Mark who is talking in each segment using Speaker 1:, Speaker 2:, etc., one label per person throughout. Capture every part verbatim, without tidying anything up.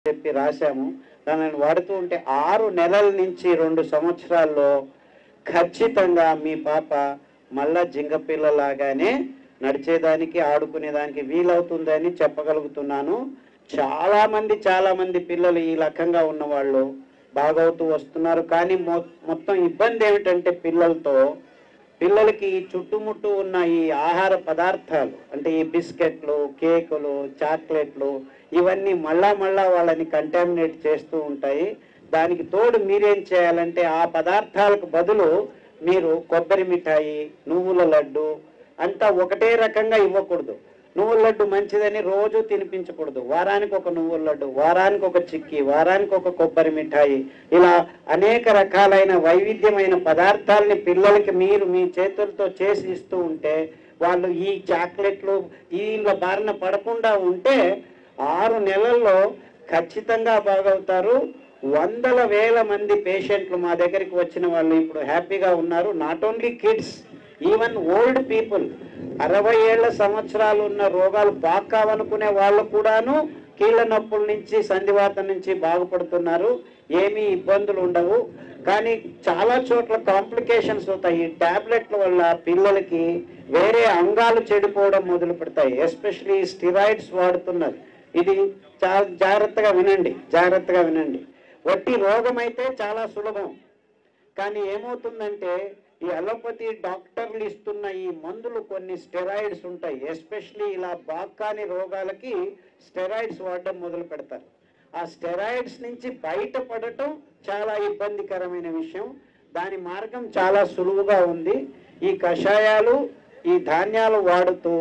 Speaker 1: చెప్పి రాశాము. దానిని వాడుతూ ఉంటే ఆరు నెలల నుంచి రెండు సంవత్సరాల్లో ఖచ్చితంగా మీ పాప మళ్ళా జింగపిల్లలాగానే నడిచేదానికి ఆడుకునేదానికి వీలవుతుందని చెప్పగలుగుతున్నాను. చాలామంది చాలామంది పిల్లలు ఈ రకంగా ఉన్నవాళ్ళు బాగవుతూ వస్తున్నారు. కానీ మొత్తం ఇబ్బంది ఏమిటంటే పిల్లలతో పిల్లలకి చుట్టుముట్టు ఉన్న ఈ ఆహార పదార్థాలు అంటే ఈ బిస్కెట్లు, కేకులు, చాక్లెట్లు ఇవన్నీ మళ్ళా మళ్ళా వాళ్ళని కంటామినేట్ చేస్తూ ఉంటాయి. దానికి తోడు మీరేం చేయాలంటే ఆ పదార్థాలకు బదులు మీరు కొబ్బరి మిఠాయి, నువ్వుల లడ్డు అంతా ఒకటే రకంగా ఇవ్వకూడదు. నువ్వుల లడ్డు మంచిదని రోజు తినిపించకూడదు. వారానికి ఒక నువ్వుల లడ్డు, వారానికి ఒక చిక్కీ, వారానికి ఒక కొబ్బరి మిఠాయి, ఇలా అనేక రకాలైన వైవిధ్యమైన పదార్థాలని పిల్లలకి మీరు మీ చేతులతో చేసి ఇస్తూ ఉంటే వాళ్ళు ఈ చాక్లెట్లు వీళ్ళ బారిన పడకుండా ఉంటే ఆరు నెలల్లో ఖచ్చితంగా బాగవుతారు. వందల వేల మంది పేషెంట్లు మా దగ్గరికి వచ్చిన వాళ్ళు ఇప్పుడు హ్యాపీగా ఉన్నారు. Not only kids, even old people, అరవై ఏళ్ల సంవత్సరాలు ఉన్న రోగాలు బాగా కావనుకునే వాళ్ళు కూడాను కీళ్ళ నొప్పుల నుంచి, సంధివాతం నుంచి బాగుపడుతున్నారు. ఏమీ ఇబ్బందులు ఉండవు. కానీ చాలా చోట్ల కాంప్లికేషన్స్ అవుతాయి. ఈ ట్యాబ్లెట్ల వల్ల పిల్లలకి వేరే అంగాలు చెడిపోవడం మొదలు పెడతాయి. ఎస్పెషలీ స్టిరాయిడ్స్ వాడుతున్నారు. ఇది చాలా జాగ్రత్తగా వినండి, జాగ్రత్తగా వినండి. వట్టి రోగం అయితే చాలా సులభం. కానీ ఏమవుతుందంటే ఈ అలోపతి డాక్టర్లు ఇస్తున్న ఈ మందులు కొన్ని స్టెరాయిడ్స్ ఉంటాయి. ఎస్పెషలీ ఇలా బాక్కాని రోగాలకి స్టెరాయిడ్స్ వాడడం మొదలు పెడతారు. ఆ స్టెరాయిడ్స్ నుంచి బయటపడటం చాలా ఇబ్బందికరమైన విషయం. దాని మార్గం చాలా సులువుగా ఉంది. ఈ కషాయాలు, ఈ ధాన్యాలు వాడుతూ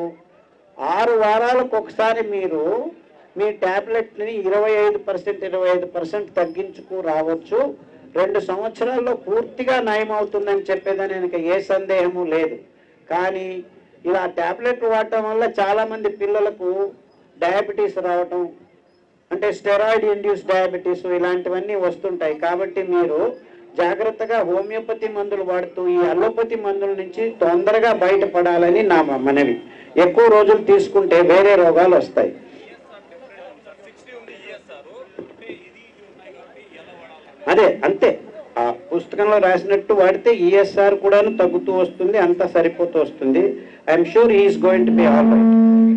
Speaker 1: ఆరు వారాలకు ఒకసారి మీరు మీ ట్యాబ్లెట్ని ఇరవై ఐదు పర్సెంట్ ఇరవై ఐదు పర్సెంట్ తగ్గించుకు రావచ్చు. రెండు సంవత్సరాల్లో పూర్తిగా నయం అవుతుందని చెప్పేదానికి ఏ సందేహము లేదు. కానీ ఇలా ట్యాబ్లెట్లు వాడటం వల్ల చాలామంది పిల్లలకు డయాబెటీస్ రావటం, అంటే స్టెరాయిడ్ ఇండ్యూస్ డయాబెటీస్ ఇలాంటివన్నీ వస్తుంటాయి. కాబట్టి మీరు జాగ్రత్తగా హోమియోపతి మందులు వాడుతూ ఈ అలోపతి మందుల నుంచి తొందరగా బయటపడాలని నా మనవి. ఎక్కువ రోజులు తీసుకుంటే వేరే రోగాలు వస్తాయి. అదే అంతే, ఆ పుస్తకంలో రాసినట్టు వాడితే ఈఎస్ఆర్ కూడాను తగ్గుతూ వస్తుంది, అంతా సరిపోతూ వస్తుంది. I'm sure he's going to be all right.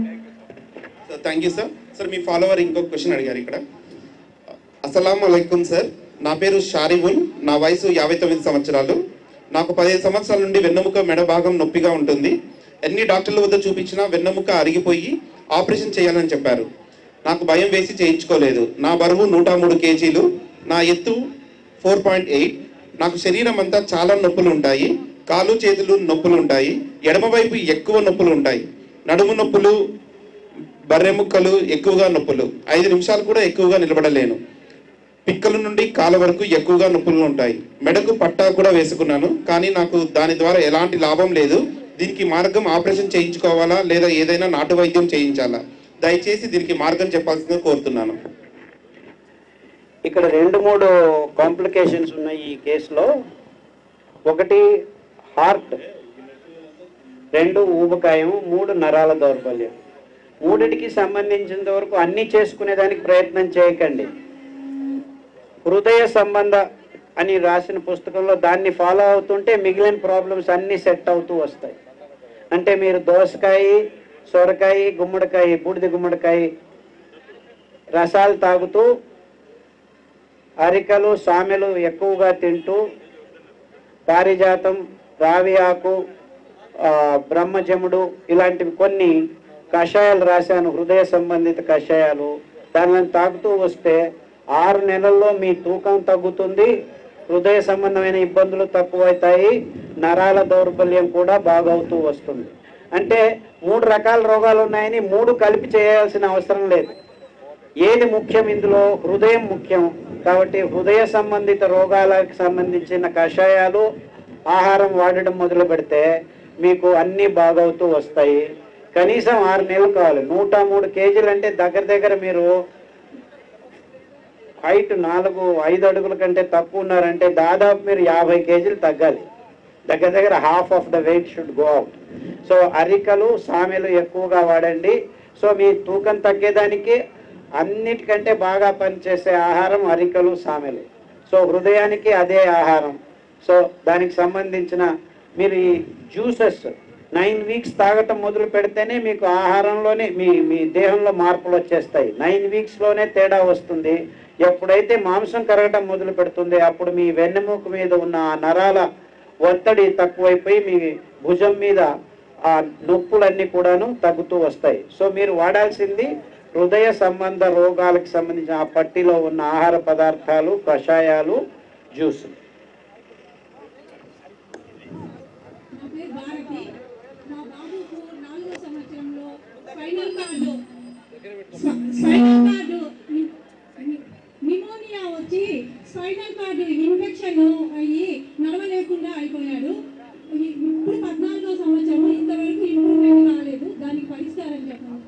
Speaker 2: Sir thank you sir. Sir మీ ఫాలోవర్ ఇంకొక క్వశ్చన్ అడిగారు ఇక్కడ. అస్సలాము అలైకుం సార్, నా పేరు షారిబుల్, నా వయసు యాభై తొమ్మిది సంవత్సరాలు. నాకు పదిహేను సంవత్సరాల నుండి వెన్నెముక మెడ భాగం నొప్పిగా ఉంటుంది. ఎన్ని డాక్టర్ల వద్ద చూపించినా వెన్నెముక అరిగిపోయి ఆపరేషన్ చేయాలని చెప్పారు. నాకు భయం వేసి చేయించుకోలేదు. నా బరువు నూట మూడు కేజీలు, నా ఎత్తు ఫోర్ పాయింట్ ఎయిట్. నాకు శరీరం అంతా చాలా నొప్పులు ఉంటాయి. కాలు చేతులు నొప్పులు ఉంటాయి. ఎడమవైపు ఎక్కువ నొప్పులు ఉంటాయి. నడుము నొప్పులు, బర్రెముక్కలు ఎక్కువగా నొప్పులు. ఐదు నిమిషాలు కూడా ఎక్కువగా నిలబడలేను. పిక్కల నుండి కాళ్ళ వరకు ఎక్కువగా నొప్పులు ఉంటాయి. మెడకు పట్టా కూడా వేసుకున్నాను, కానీ నాకు దాని ద్వారా ఎలాంటి లాభం లేదు. దీనికి మార్గం ఆపరేషన్ చేయించుకోవాలా లేదా ఏదైనా నాటు వైద్యం చేయించాలా? దయచేసి దీనికి మార్గం చెప్పాల్సిందిగా కోరుతున్నాను.
Speaker 1: ఇక్కడ రెండు మూడు కాంప్లికేషన్స్ ఉన్నాయి ఈ కేసులో. ఒకటి హార్ట్, రెండు ఊబకాయం, మూడు నరాల దౌర్బల్యం. మూడిటికి సంబంధించినంత వరకు అన్నీ చేసుకునేదానికి ప్రయత్నం చేయకండి. హృదయ సంబంధ అని రాసిన పుస్తకంలో దాన్ని ఫాలో అవుతుంటే మిగిలిన ప్రాబ్లమ్స్ అన్నీ సెట్ అవుతూ వస్తాయి. అంటే మీరు దోసకాయ, సొరకాయ, గుమ్మడికాయ, బూడిద గుమ్మడికాయ రసాలు తాగుతూ, అరికలు, సామెలు ఎక్కువగా తింటూ, పారిజాతం, రావి ఆకు, బ్రహ్మజముడు ఇలాంటివి కొన్ని కషాయాలు రాశాను, హృదయ సంబంధిత కషాయాలు. దానిని తాగుతూ వస్తే ఆరు నెలల్లో మీ తూకం తగ్గుతుంది, హృదయ సంబంధమైన ఇబ్బందులు తక్కువవుతాయి, నరాల దౌర్బల్యం కూడా బాగవుతూ వస్తుంది. అంటే మూడు రకాల రోగాలు ఉన్నాయని మూడు కలిపి చేయాల్సిన అవసరం లేదు. ఏది ముఖ్యం ఇందులో? హృదయం ముఖ్యం. కాబట్టి హృదయ సంబంధిత రోగాలకు సంబంధించిన కషాయాలు, ఆహారం వాడడం మొదలు పెడితే మీకు అన్నీ బాగవుతూ వస్తాయి. కనీసం ఆరు నెలలు కావాలి. నూట మూడు కేజీలు అంటే దగ్గర దగ్గర మీరు హైట్ నాలుగు ఐదు అడుగుల కంటే తక్కువ ఉన్నారంటే దాదాపు మీరు యాభై కేజీలు తగ్గాలి. దగ్గర దగ్గర half of the weight should go out. So అరికలు, సామెలు ఎక్కువగా వాడండి. సో మీ తూకం తగ్గేదానికి అన్నిటికంటే బాగా పనిచేసే ఆహారం అరికలు సామెలు. సో హృదయానికి అదే ఆహారం. సో దానికి సంబంధించిన మీరు ఈ జ్యూసెస్ నైన్ వీక్స్ తాగటం మొదలు పెడితేనే మీకు ఆహారంలోనే మీ మీ దేహంలో మార్పులు వచ్చేస్తాయి. నైన్ వీక్స్లోనే తేడా వస్తుంది. ఎప్పుడైతే మాంసం కరగటం మొదలు పెడుతుంది అప్పుడు మీ వెన్నెముక మీద ఉన్న ఆ నరాల ఒత్తిడి తక్కువైపోయి మీ భుజం మీద ఆ నొప్పులన్నీ కూడాను తగ్గుతూ వస్తాయి. సో మీరు వాడాల్సింది హృదయ సంబంధ రోగాలకు సంబంధించిన ఆ పట్టిలో ఉన్న ఆహార పదార్థాలు, కషాయాలు, జ్యూస్.
Speaker 3: నిమోనియా వచ్చి స్పైనల్ కార్డు ఇన్ఫెక్షన్ అయ్యి నడవలేకుండా అయిపోయాడు. ఇప్పుడు పద్నాలుగో సంవత్సరం ఇంతవరకు ఇంప్రూవ్మెంట్ కాలేదు. దానికి పరిష్కారం చెప్పండి.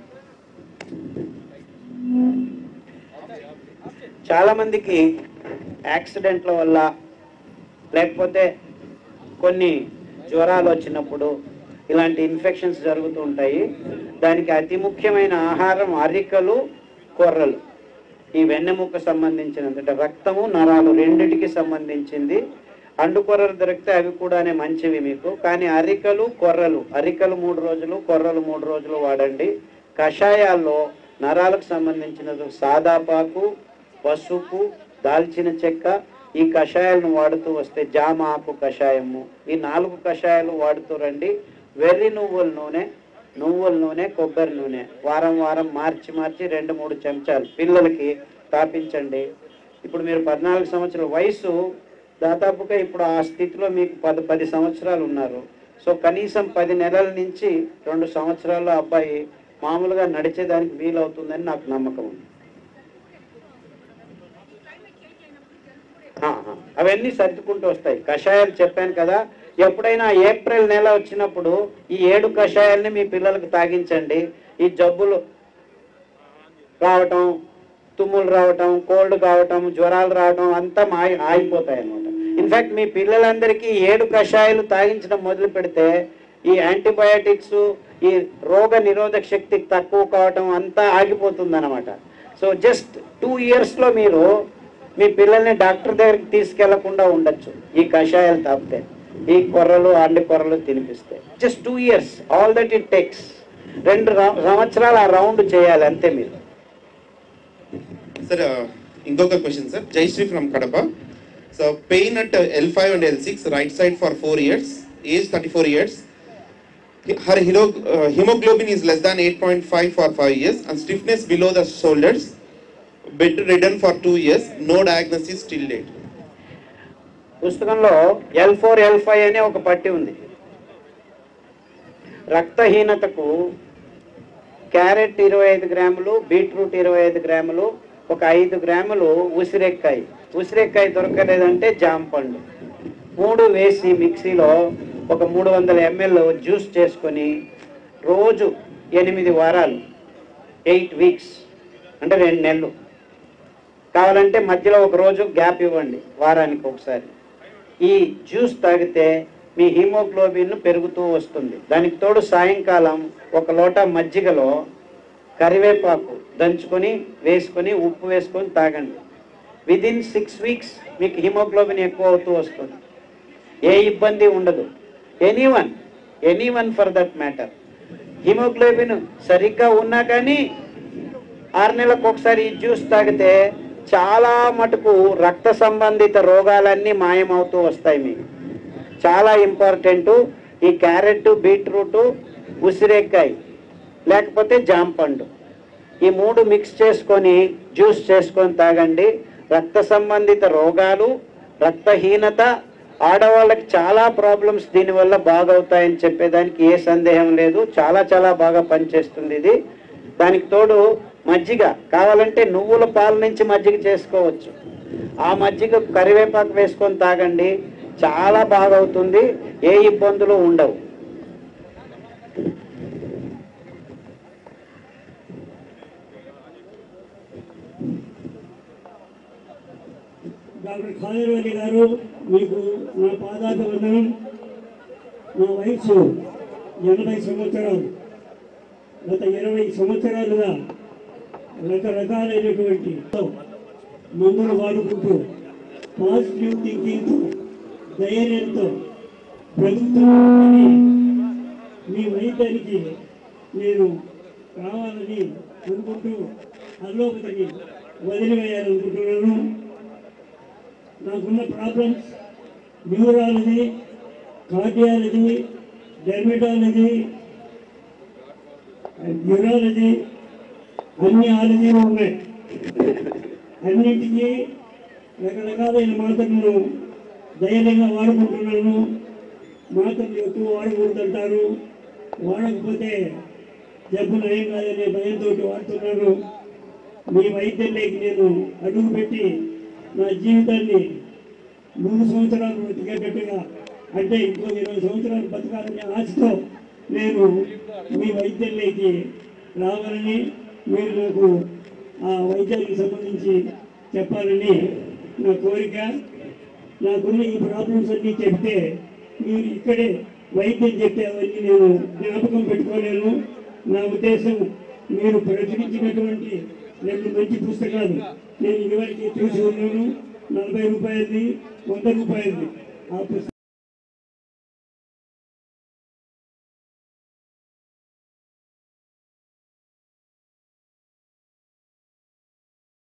Speaker 1: చాలా మందికి యాక్సిడెంట్ల వల్ల లేకపోతే కొన్ని జ్వరాలు వచ్చినప్పుడు ఇలాంటి ఇన్ఫెక్షన్స్ జరుగుతూ ఉంటాయి. దానికి అతి ముఖ్యమైన ఆహారం అరికలు, కొర్రలు. ఈ వెన్నెముక సంబంధించినంత అంటే రక్తము, నరాలు రెండిటికి సంబంధించింది. అండుకొర్రలు దొరికితే అవి కూడానే మంచివి మీకు. కానీ అరికలు, కొర్రలు, అరికలు మూడు రోజులు, కొర్రలు మూడు రోజులు వాడండి. కషాయాల్లో నరాలకు సంబంధించినది సాదాపాకు, పసుపు, దాల్చిన చెక్క, ఈ కషాయాలను వాడుతూ వస్తే జామ ఆకు కషాయము, ఈ నాలుగు కషాయాలు వాడుతూ రండి. వెర్రి నువ్వుల నూనె, నువ్వుల నూనె, కొబ్బరి నూనె వారం వారం మార్చి మార్చి రెండు మూడు చెంచాలు పిల్లలకి తాపించండి. ఇప్పుడు మీరు పద్నాలుగు సంవత్సరాల వయసు, దాదాపుగా ఇప్పుడు ఆ స్థితిలో మీకు పది పది సంవత్సరాలు ఉన్నారు. సో కనీసం పది నెలల నుంచి రెండు సంవత్సరాల్లో అబ్బాయి మామూలుగా నడిచేదానికి వీలవుతుందని నాకు నమ్మకం ఉంది. అవన్నీ సర్దుకుంటూ వస్తాయి. కషాయాలు చెప్పాను కదా, ఎప్పుడైనా ఏప్రిల్ నెల వచ్చినప్పుడు ఈ ఏడు కషాయాలని మీ పిల్లలకు తాగించండి. ఈ జబ్బులు రావటం, తుమ్ములు రావటం, కోల్డ్ కావటం, జ్వరాలు రావటం అంతా ఆగి ఆగిపోతాయి అన్నమాట. ఇన్ఫ్యాక్ట్ మీ పిల్లలందరికీ ఏడు కషాయాలు తాగించడం మొదలు పెడితే ఈ యాంటీబయాటిక్స్, ఈ రోగ నిరోధక శక్తి తక్కువ కావటం అంతా ఆగిపోతుంది అన్నమాట. సో జస్ట్ టూ ఇయర్స్లో మీరు మీ పిల్లల్ని డాక్టర్ దగ్గరికి తీసుకెళ్లకుండా ఉండొచ్చు ఈ కషాయాలు తాపితే, ఈ కొర్రలు, అండి కొర్రలు తినిపిస్తే. Just two years all that it takes. రెండు సంవత్సరాలు ఆ రౌండ్ చేయాలి అంతే మీరు.
Speaker 2: సార్ ఇంకొక question sir, Jayashree from Kadapa. So pain at L five and L six right side for four years, age thirty four years. Her uh, hemoglobin is less than eight point five for five years and stiffness below the shoulders. Bedridden for two years. No diagnosis till date.
Speaker 1: పుస్తకంలో L four L five అనే ఒక పట్టి ఉంది. రక్తహీనతకు carrot ఇరవై ఐదు గ్రాములు, beetroot ఇరవై ఐదు గ్రాములు, ఒక ఐదు గ్రాములు ఉసిరెక్కాయ, ఉసిరెక్కాయ దొరకలేదంటే జామ పండు, మూడు వేసి మిక్సీలో ఒక మూడు వందల ఎంఎల్ జ్యూస్ చేసుకొని రోజు ఎనిమిది వారాలు ఎయిట్ వీక్స్ అంటే రెండు నెలలు కావాలంటే మధ్యలో ఒక రోజు గ్యాప్ ఇవ్వండి వారానికి ఒకసారి. ఈ జ్యూస్ తాగితే మీ హీమోగ్లోబిన్ పెరుగుతూ వస్తుంది. దానికి తోడు సాయంకాలం ఒక లోటా మజ్జిగలో కరివేపాకు దంచుకొని వేసుకొని ఉప్పు వేసుకొని తాగండి. విదిన్ సిక్స్ వీక్స్ మీకు హీమోగ్లోబిన్ ఎక్కువ అవుతూ వస్తుంది. ఏ ఇబ్బంది ఉండదు. Anyone anyone for that matter. Haemoglobin సరిగ్గా ఉన్నా కానీ ఆరు నెలలకు ఒకసారి ఈ జ్యూస్ తాగితే చాలా మటుకు రక్త సంబంధిత రోగాలన్నీ మాయమవుతూ వస్తాయి మీకు. చాలా ఇంపార్టెంటు ఈ క్యారెట్, బీట్రూటు, ఉసిరేకాయ లేకపోతే జాంపండు, ఈ మూడు మిక్స్ చేసుకొని జ్యూస్ చేసుకొని తాగండి. రక్త సంబంధిత రోగాలు, రక్తహీనత, ఆడవాళ్ళకి చాలా ప్రాబ్లమ్స్ దీనివల్ల బాగవుతాయని చెప్పేదానికి ఏ సందేహం లేదు. చాలా చాలా బాగా పనిచేస్తుంది ఇది. దానికి తోడు మజ్జిగ కావాలంటే నువ్వుల పాల నుంచి మజ్జిగ చేసుకోవచ్చు. ఆ మజ్జిగ కరివేపాకు వేసుకొని తాగండి, చాలా బాగవుతుంది, ఏ ఇబ్బందులు ఉండవు.
Speaker 4: డాక్టర్ ఖాదర్ అలీ గారు, మీకు నా పాదాభివందనం. నా వయసు ఎనభై సంవత్సరాలు. గత ఇరవై సంవత్సరాలుగా రకరకాలైనటువంటి మందులు వాడుకుంటూ పాజిటివ్ థింకింగ్తో ధైర్యంతో బ్రతుకుతున్నానని మీ వైద్యానికి నేను కావాలని అనుకుంటూ అల్లోపతిని వదిలివేయాలనుకుంటున్నాను. నాకున్న problems neurology, cardiology, dermatology, neurology, అన్ని ఆలజీలు ఉన్నాయి. అన్నింటికీ రకరకాలైన మాత్రలను ధైర్యంగా వాడుకుంటున్నాను. మాత్రలు ఎక్కువ వాడకూడదంటారు, వాడకపోతే జబ్బు నయం కాదనే భయంతో వాడుతున్నాను. మీ వైద్యంలోకి నేను అడుగుపెట్టి నా జీవితాన్ని మూడు సంవత్సరాలు బ్రతికేటట్టుగా, అంటే ఇంకో ఇరవై సంవత్సరాలు బతకాలనే ఆశతో నేను మీ వైద్యంలోకి రావాలని, మీరు నాకు ఆ వైద్యానికి సంబంధించి చెప్పాలని నా కోరిక. నాకున్న ఈ ప్రాబ్లమ్స్ అన్నీ చెప్తే మీరు ఇక్కడే వైద్యం చెప్తే అవన్నీ నేను జ్ఞాపకం పెట్టుకోలేను. నా ఉద్దేశం, మీరు ప్రచురించినటువంటి రెండు మంచి పుస్తకాలు నేను ఇదివరకు చూసి ఉన్నాను, నలభై రూపాయలది, వంద రూపాయలది. ఆ పుస్తకం